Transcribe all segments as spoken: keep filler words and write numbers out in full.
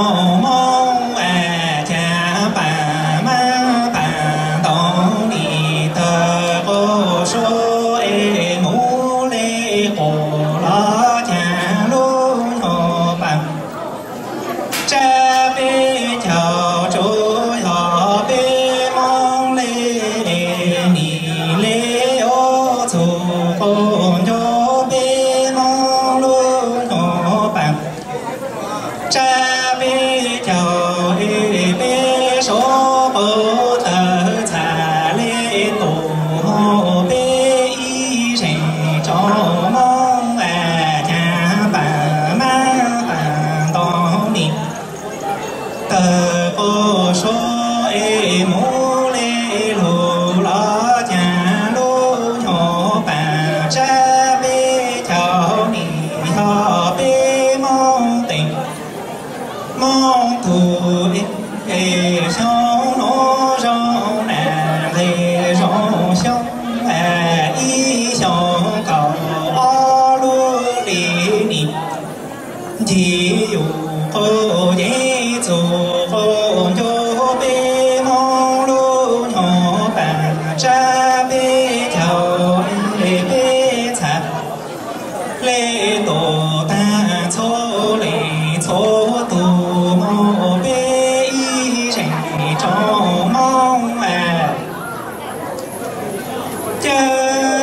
mong à cha bà má bà đón đi tờ cô số e mũ lê cổ lo cha lô nhỏ bằng cha bê chào chú họ bê mong lê nì lê ô chú con cho bê mong lô nhỏ bằng cha bê chào e bê số bố thờ thả lê tổ hộ bê y rẻ cho mong à cha bà má bà to nì tờ cô số e mũ lê lù lo cha lô nhỏ bà cha bê chào nì họ bê mong tình mong thù e sao nó rau nà lê rau xong à y xong cầu o lu đi nì chỉ dù cô dễ dù cô cho bê mong lu nhỏ bà cha bê chào lê bê chạp lê tổ ta chô lê chô tù mô bê y rẻ cho mong à chơ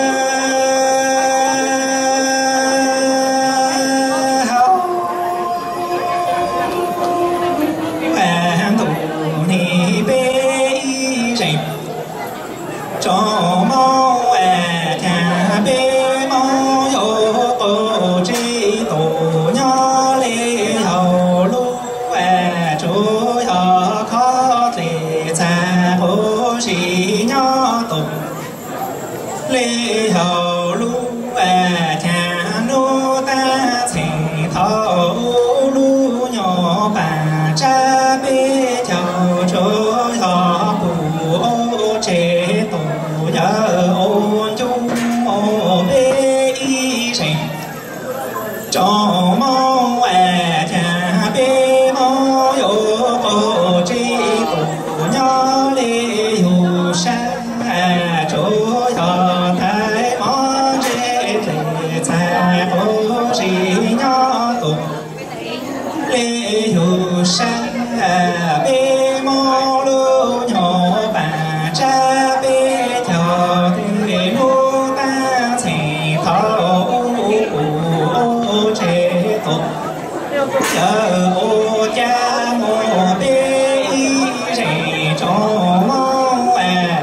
cho mong à cha bê mong yo cô chi tổ nhỏ lê hầu lu à chú yo khó lê cha cô chi nhỏ tổ lê hầu lu à cha nu ta thành thọ lu nhỏ bà cha bê chào chú yo bù ô chế tổ nhớ ôn chung ô bê y rẻ cho mong à cha bê mong yo cô chi tổ nhỏ lê yu sang à chú yo thái mong chế lê cha cô chi nhỏ tổ lê yu sang à bê mong lu nhỏ bà cha bê cho thế nu ta sẽ thọ ô chế tổ chờ ô cha mô bê y rẻ cho mong à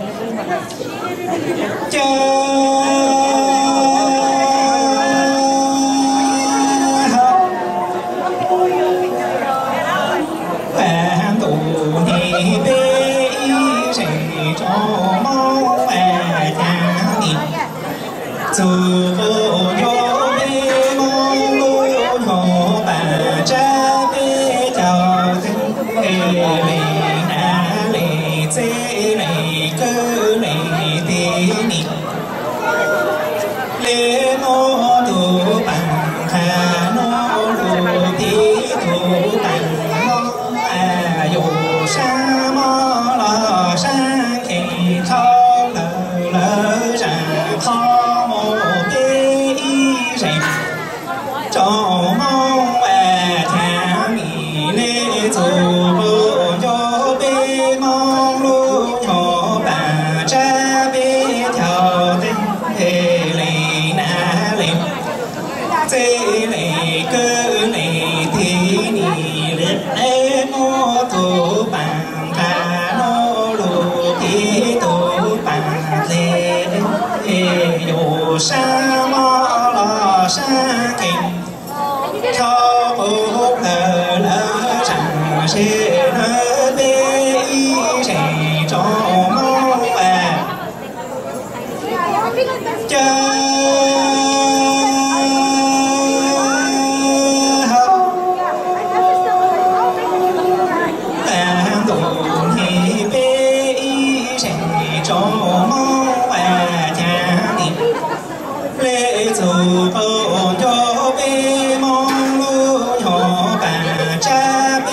chờ dù vô nhô bê mong lu nhỏ bà cha bê chào thân lê lê na lê chê lê cơ lê tê nị lê mô tu bằng hà nô lu tí tu bằng mong à dù sa mô lo sa kì thao lơ lơ ra thao cho mong à cha mi lê dù bố cho bê mong lu nhỏ bà cha bê chào tinh hề lê na lê chê lê cơ lê thi nì lê mô tu bằng ca nô lu tí tu bằng lê hề dù sa mô lo sa kinh cho bố lờ lỡ rằng sẽ nỡ bê y rẻ cho mong à chơ hậu là tổ thì bê y rẻ cho mong à cha đi lê dù cô cho bê mong lu nhỏ bà cha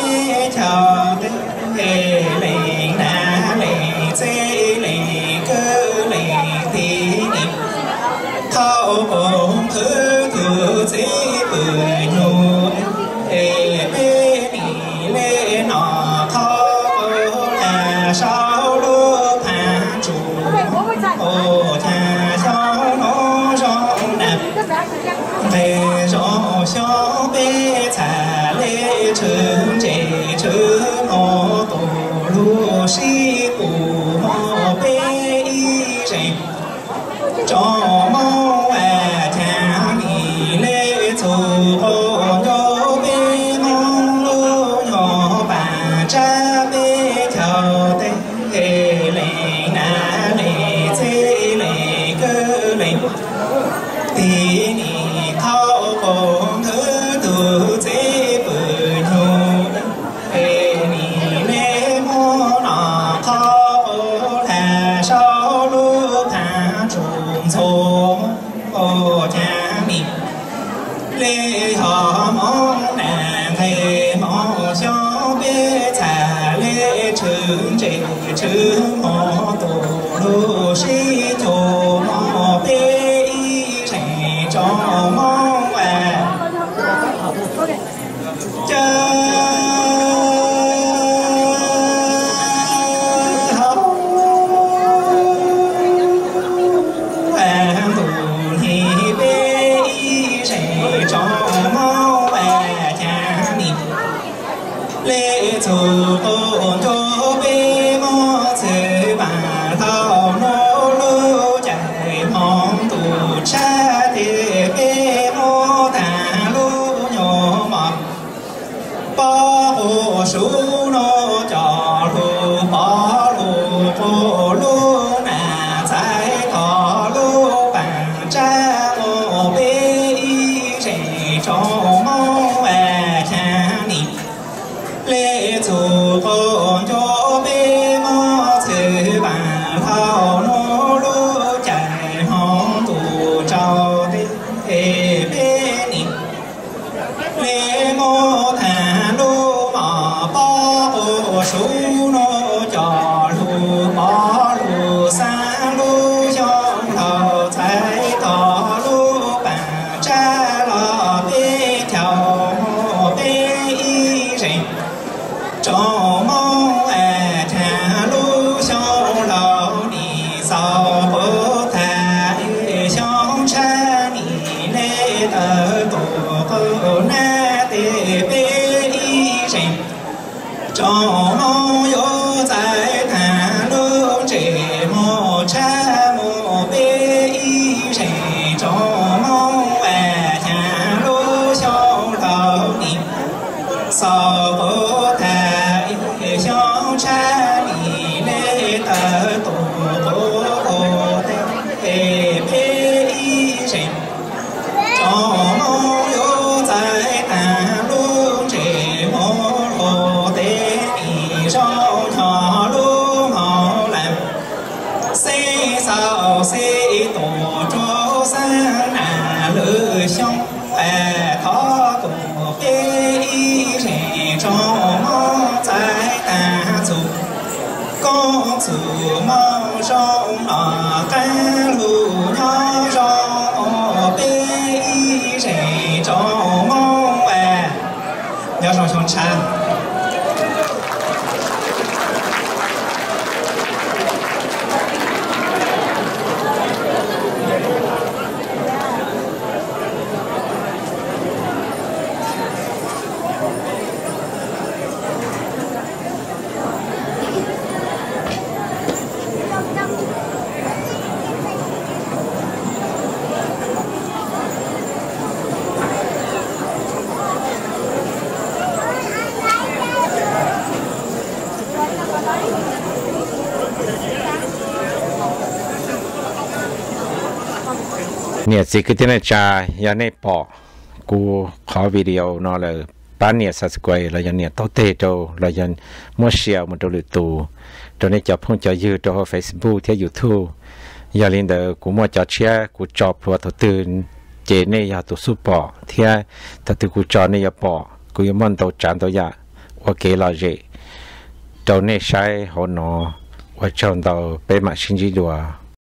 sao lúa thả chủ ô cha sao nó rong nè về rõ xó bê thả lê trường chế trường ô tổ lúa sĩ cụ mò bê y rình cho mong à cha nghỉ lê thù ô nhô bê mong lúa nhỏ bà cha bê theo tê lê na lê chê lê cơ lê tì nì thao công thứ tu chế bự nhô ê nì lê mô nọ thao là sao lu thả trùng thô ô cha mi lê họ mong nàng thề mong cho bê thả lê trường chế trường mô tổ lu sĩ thô mô bê y trẻ cho mong à cha lê thù ôn cho bê mô sư bà thao nô lô chạy mong tù cha tê bê mô tà lô nhô mọc bó hồ sú nô cho lô bó lô cô lô nà trái thọ lô bà cha ô bê y rẻ cho mong à cha nì lê thù ôn cho bê mô sư bà thao nô lô chạy mong tù trao tê bê nì lê mô thả lô mò bó ô sú nô cho lô bó lô xa lô trong thầu thái tỏ lô bà cha lò bê theo bê y rình cho mong à cha lô sao lâu đi sao bố thà xong cha đi lê tờ tổ cơ na tê bê y rình cho mong yo tại thà lô trẻ mô cha mô bê y rình cho mong à cha lô sao lâu đi sao bố thà xong cha đi lê tờ tổ bố ô tê bê y rình cho mong yo tại thà lô trẻ mô ô tê y rau nhỏ lô màu làm xê sao xê tổ cho sang nà lư xong à thó tổ bê y rình cho mong tại tà chủ con chủ mong rong ở cái lù nhỏ rong bê y rình cho mong à nhỏ rong xong chaเนี่ยสิคือที่นั่นจ่ายาในปอกูขอวิดีโอนอเลยป้านเนี่ยสัสกวยเรายันเนี่ยโตเตโตเรายันมัวเชียวมันตัวลุตูตัวนี้จะพุ่งจะยืดตัวเฟซบุ๊กที่ยูทูบยาลินเดอร์กูมัวจะเชียกูจอบหัวตัวตื่นเจเนี่ยยาตัวสู้ปอที่ถ้าตัวกูจอเนี่ยยาปอกูยังมันตัวจานตัวยาว่าเกลาเจตัวเนี่ยใช้หัวนอว่าจอนตัวเป็นมาชินจีดัว